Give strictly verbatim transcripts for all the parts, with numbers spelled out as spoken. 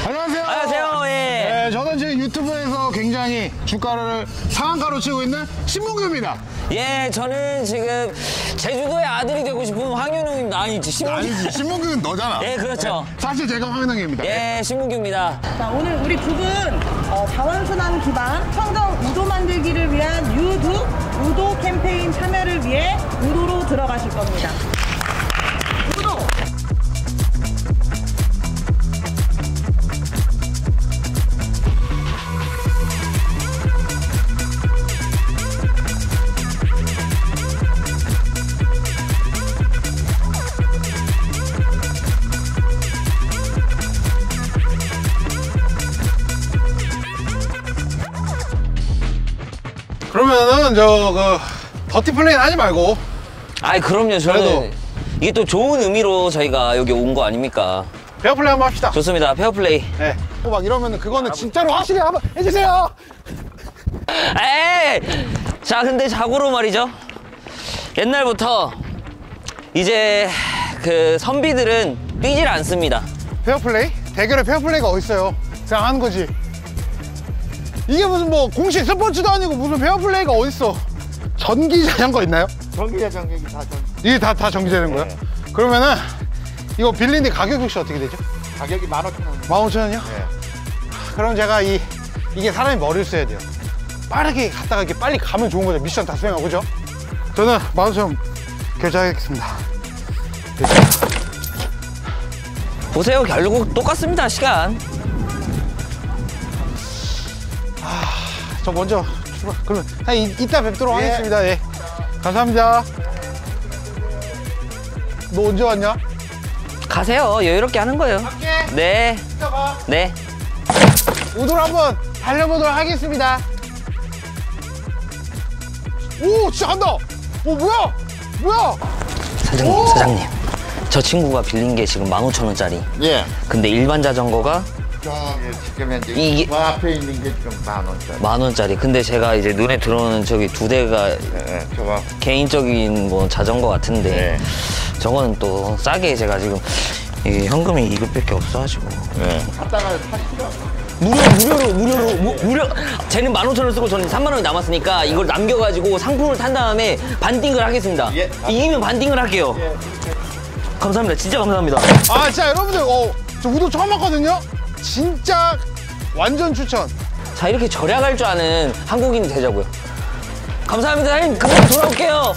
안녕하세요. 안녕하세요. 예. 네, 저는 지금 유튜브에서 굉장히 주가를 상한가로 치고 있는 신문규입니다. 예, 저는 지금 제주도의 아들이 되고 싶은 황윤웅입니다. 아니지, 신문규. 아니지, 신문규는 너잖아. 예, 그렇죠. 네, 사실 제가 황윤웅입니다. 예, 신문규입니다. 자, 오늘 우리 두 분 어, 자원순환 기반 청정 우도 만들기를 위한 유두 우도 캠페인 참여를 위해 우도로 들어가실 겁니다. 우도! 그러면은 저 그 더티 플레이는 하지 말고. 아이, 그럼요. 저는 그래도. 이게 또 좋은 의미로 저희가 여기 온 거 아닙니까? 페어 플레이 한번 합시다. 좋습니다. 페어플레이. 네. 어, 막 이러면은 그거는 진짜로 확실히 한번 해주세요. 에이! 자, 근데 자고로 말이죠. 옛날부터 이제 그 선비들은 삐질 않습니다. 페어 플레이? 대결에 페어 플레이가 어딨어요? 그냥 하는 거지. 이게 무슨 뭐 공식 스포츠도 아니고 무슨 페어 플레이가 어딨어? 전기 자전거 있나요? 전기 자전거기 다 전. 이게 다, 다 전기되는 거야? 네. 그러면은 이거 빌리는데 가격이 혹시 어떻게 되죠? 가격이 만 오천 원. 만 오천 원이요? 네. 그럼 제가 이, 이게 사람이 머리를 써야 돼요. 빠르게 갔다가 이렇게 빨리 가면 좋은 거죠. 미션 다 수행하고, 그죠? 저는 만 오천 원 결제하겠습니다. 보세요. 결국 똑같습니다. 시간. 저 먼저 출발. 그러면 한 이, 이따 뵙도록 예. 하겠습니다. 예. 감사합니다. 너 언제 왔냐? 가세요. 여유롭게 하는 거예요. 갈게. 네. 이따 봐. 네. 우도를 한번 달려보도록 하겠습니다. 오, 진짜 간다. 오, 뭐야? 뭐야? 사장님, 오! 사장님. 저 친구가 빌린 게 지금 만 오천 원짜리. 예. 근데 일반 자전거가 저기 지금 현재 이게- 그 앞에 있는 게 지금 만 원짜리. 만 원짜리. 근데 제가 이제 눈에 들어오는 저기 두 대가 예, 예, 저거. 개인적인 뭐 자전거 같은데 네. 저거는 또 싸게 제가 지금 이게 현금이 이것밖에 없어가지고 예. 갔다가 타시죠. 무료 무료로 무료로 무, 무료 쟤는 만 오천 원 쓰고 저는 삼만 원이 남았으니까 이걸 남겨가지고 상품을 탄 다음에 반띵을 하겠습니다. 예. 이기면 반띵을 할게요. 감사합니다. 진짜 감사합니다. 아, 진짜 여러분들, 어, 저 우도 처음 봤거든요? 진짜 완전 추천. 자, 이렇게 절약할 줄 아는 한국인이 되자고요. 감사합니다. 사장님, 금방 돌아올게요.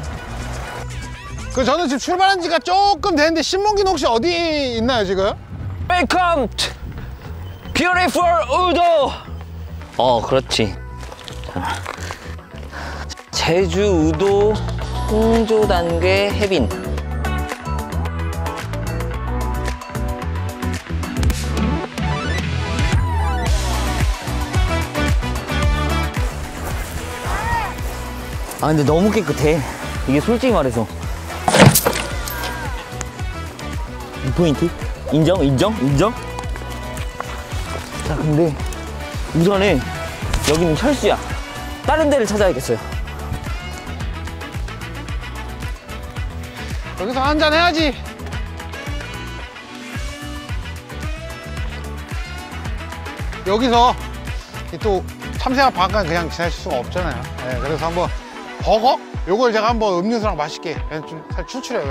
그 저는 지금 출발한 지가 조금 됐는데 신문기는 혹시 어디 있나요, 지금? Welcome to Beautiful 우도. 어, 그렇지. 자, 제주 우도 홍조단괴 해빈. 아, 근데 너무 깨끗해. 이게 솔직히 말해서. 이 포인트? 인정? 인정? 인정? 자, 근데 우선은 여기는 철수야. 다른 데를 찾아야겠어요. 여기서 한잔 해야지. 여기서 또 참새가 방앗간 그냥 지나칠 수가 없잖아요. 네, 그래서 한번 버거? 요걸 제가 한번 음료수랑 맛있게 그냥 좀 살짝 추출해요.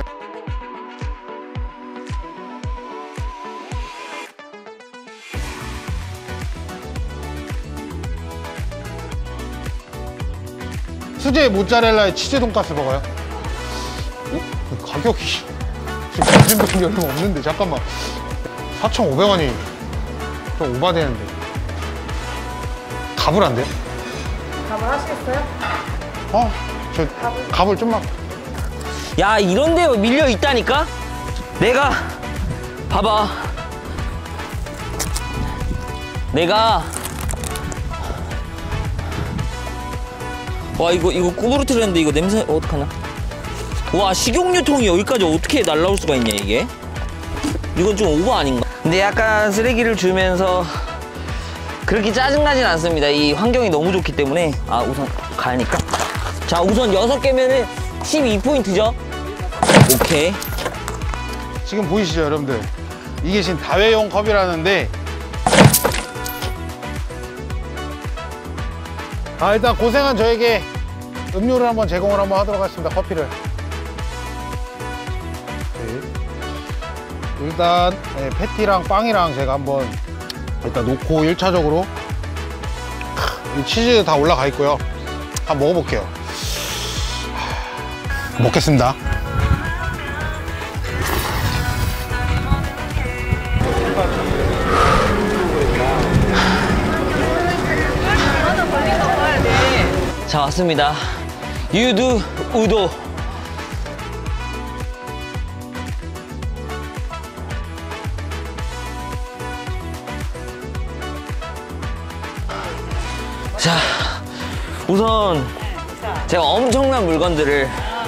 수제 모짜렐라의 치즈 돈가스 버거요. 어? 가격이 지금 거짓말이 얼마 없는데 잠깐만. 사천오백 원이 좀 오바되는데 갑을 안 돼요? 답을 하시겠어요? 어? 저 갑을 좀만. 야, 이런 데 밀려 있다니까? 내가 봐봐. 내가 와, 이거 이거 구부러뜨렸는데 이거 냄새 어떡하냐? 와, 식용유통이 여기까지 어떻게 날라올 수가 있냐, 이게? 이건 좀 오버 아닌가? 근데 약간 쓰레기를 주면서 그렇게 짜증나진 않습니다. 이 환경이 너무 좋기 때문에. 아, 우선 가야니까. 자, 우선 여섯 개면은 십이 포인트죠? 오케이. 지금 보이시죠, 여러분들? 이게 지금 다회용 컵이라는데 아, 일단 고생한 저에게 음료를 한번 제공을 한번 하도록 하겠습니다. 커피를. 네. 일단 네, 패티랑 빵이랑 제가 한번 일단 놓고 일 차적으로 이 치즈 다 올라가 있고요. 한번 먹어볼게요. 먹겠습니다. 자, 왔습니다. 유두 우도. 자, 우선 제가 엄청난 물건들을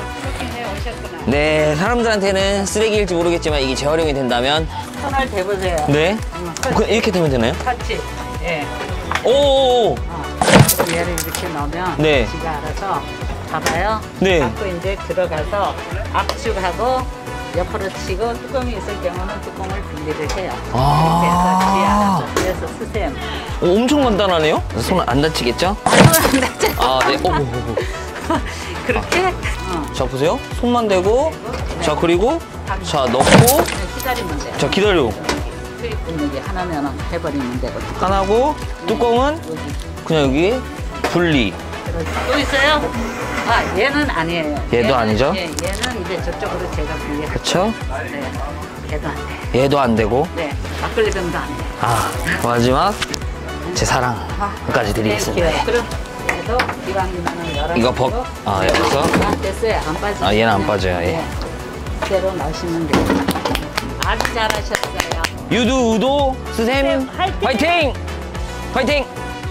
네, 사람들한테는 쓰레기일지 모르겠지만 이게 재활용이 된다면 손을 대보세요. 네, 그, 이렇게 되면 되나요? 같이. 예. 오오오. 어. 얘를 이렇게 넣으면 네. 지가 알아서 잡아요. 네. 잡고 이제 들어가서 압축하고 옆으로 치고 뚜껑이 있을 경우는 뚜껑을 분리를 해요. 아. 이렇게 해서 지 알아서. 그래서 쓰세요. 오, 엄청 간단하네요. 손 안 다치겠죠? 손안 다쳐. 아, 네. 오, 오, 오. 그렇게. 어. 자, 보세요. 손만 대고. 자, 그리고 자, 넣고. 그냥 기다리면 돼요. 자, 기다려. 수입 분위기 하나면 해버리면 되고. 하나고 뚜껑은 여기. 그냥 여기 분리. 또 있어요? 아, 얘는 아니에요. 얘도 아니죠? 예, 얘는 이제 저쪽으로 제가 분리할게요. 그쵸? 네. 얘도 안 돼. 얘도 안 되고. 네. 막걸리 병도 안 돼. 아, 마지막 제 사랑까지 드리겠습니다. 네, 그럼 얘도 이왕이면은 열어. 이거 벗- 아, 여기서? 아, 됐어요. 안 빠지죠. 아, 얘는 안 빠져요, 예. 네. 그대로 넣으시면 돼요. 아주 잘하셨어요. 유두 우도 스샘 화이팅! 화이팅! 화이팅!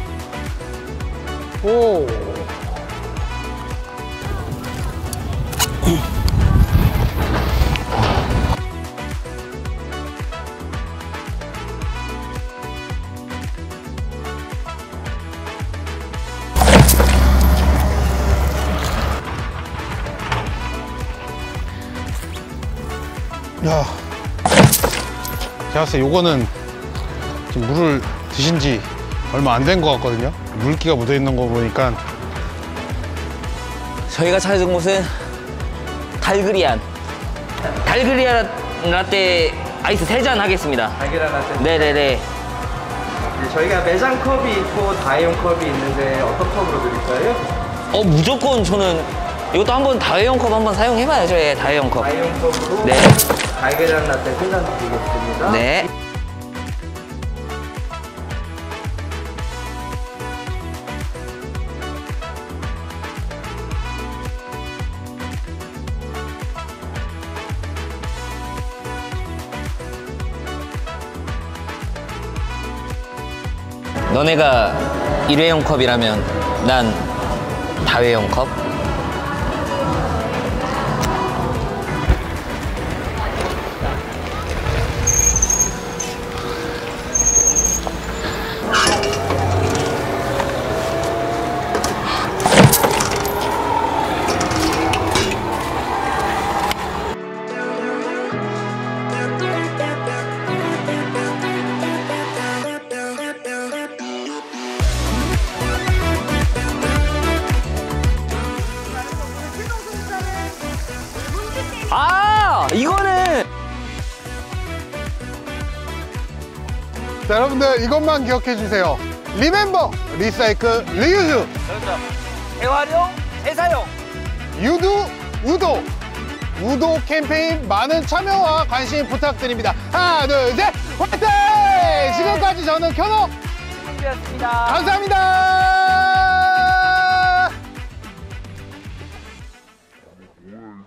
오. 야, 제가 봤을 때 요거는 지금 물을 드신 지 얼마 안 된 것 같거든요. 물기가 묻어 있는 거 보니까. 저희가 찾은 곳은 달그리안 달그리안 라떼 아이스 세 잔 하겠습니다. 달걀 라떼. 네네네. 네, 저희가 매장 컵이 있고 다이용 컵이 있는데 어떤 컵으로 드릴까요? 어, 무조건 저는 이것도 한번 다회용 컵 한번 사용해봐야죠. 예, 다회용 컵. 다이용 컵으로 네. 달걀 라떼 세 잔 드리겠습니다. 네. 너네가 일회용 컵이라면 난 다회용 컵. 아, 이거는 자, 여러분들 이것만 기억해 주세요. 리멤버, 리사이클, 리유즈, 재활용, 재사용. 유두, 우도. 우도 캠페인 많은 참여와 관심 부탁드립니다. 하나, 둘, 셋, 화이팅! 지금까지 저는 견호 준비했습니다. 감사합니다.